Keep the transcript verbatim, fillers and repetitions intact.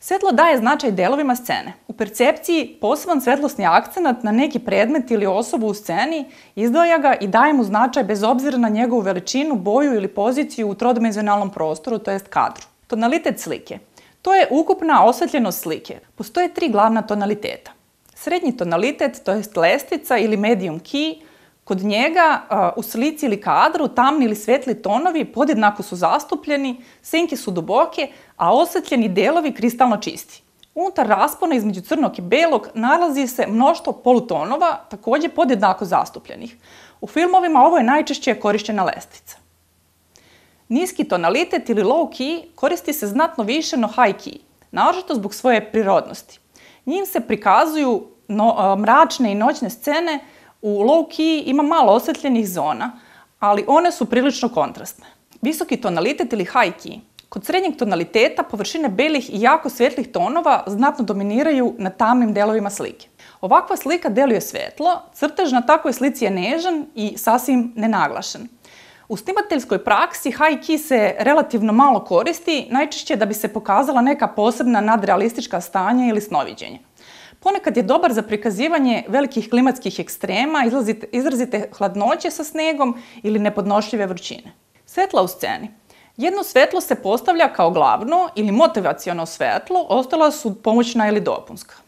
Svetlo daje značaj delovima scene. U percepciji poseban svetlosni akcenat na neki predmet ili osobu u sceni izdvaja ga i daje mu značaj bez obzira na njegovu veličinu, boju ili poziciju u trodimenzionalnom prostoru, to jest kadru. Tonalitet slike. To je ukupna osvetljenost slike. Postoje tri glavna tonaliteta. Srednji tonalitet, to jest lestvica ili medium key, kod njega u slici ili kadru tamni ili svetli tonovi podjednako su zastupljeni, senke su duboke, a osvetljeni delovi kristalno čisti. Unutar raspona između crnog i belog nalazi se mnoštvo polutonova, takođe podjednako zastupljenih. U filmovima ovo je najčešće korišćena lestvica. Niski tonalitet ili low key koristi se znatno više no high key, naročito zbog svoje prirodnosti. Njim se prikazuju mračne i noćne scene. U low key ima malo osvetljenih zona, ali one su prilično kontrastne. Visoki tonalitet ili high key. Kod srednjeg tonaliteta površine belih i jako svetlih tonova znatno dominiraju na tamnim delovima slike. Ovakva slika deluje svetlo, crtež na takvoj slici je nežan i sasvim nenaglašen. U snimateljskoj praksi high key se relativno malo koristi, najčešće da bi se pokazala neka posebna nadrealistička stanja ili snoviđenja. Ponekad je dobar za prikazivanje velikih klimatskih ekstrema, izrazite hladnoće sa snegom ili nepodnošljive vrućine. Svetla u sceni. Jedno svetlo se postavlja kao glavno ili motivaciono svetlo, ostala su pomoćna ili dopunska.